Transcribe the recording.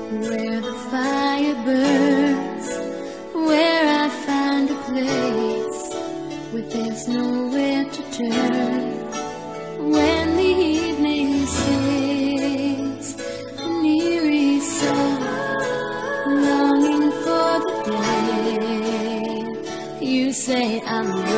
where the fire burns, where I find a place where there's nowhere to turn. When the evening sings an eerie song, longing for the day, you say I'm